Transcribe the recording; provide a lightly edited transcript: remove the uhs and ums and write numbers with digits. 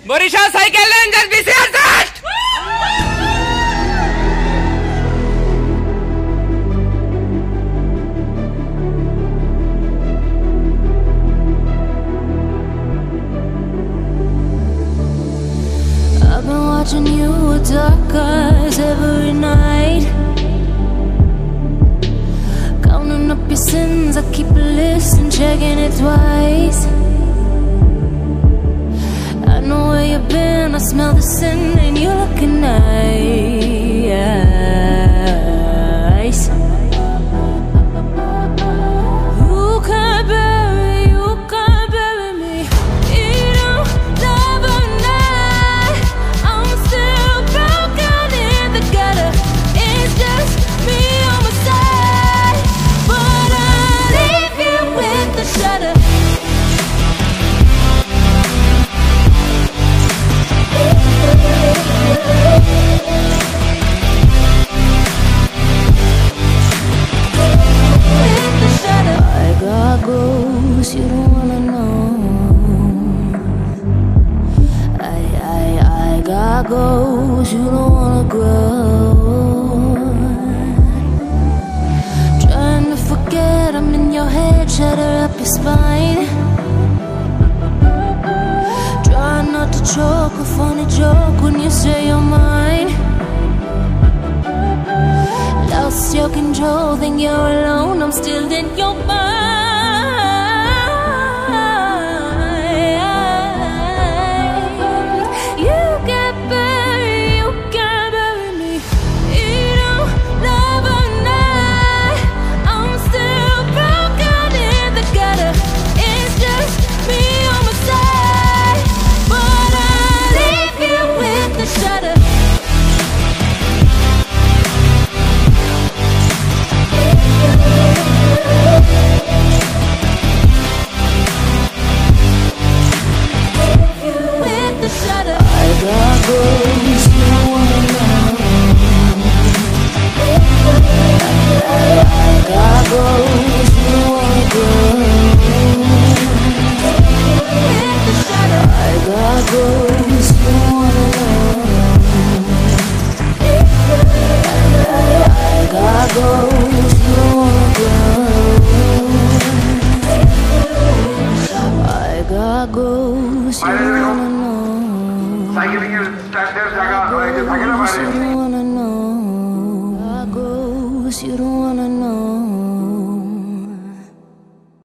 Mauritius cycle ranger BCR set. I've been watching you with dark eyes every night, counting up your sins. I keep a list and checking it twice. I know where you've been, I smell the sin, and you're looking nice. You can't bury me. You don't love a night. I'm still broken in the gutter. It's just me on my side, but I leave you with the shudder. I got goals you don't wanna know. I got goals you don't wanna grow. Trying to forget I'm in your head, shatter up your spine. Try not to choke, a funny joke when you say you're mine. Lost your control, think you're alone, I'm still in your mind. You can't bury me. You don't love a night. I'm still broken in the gutter. It's just me on my side, but I leave you with the shudder. I got goals you don't wanna know. I got goals you don't wanna grow. I got goals you don't wanna know. I got goals you don't wanna grow. I got goals you don't wanna know. Cycling standard जगह है, ये थके ना मारे।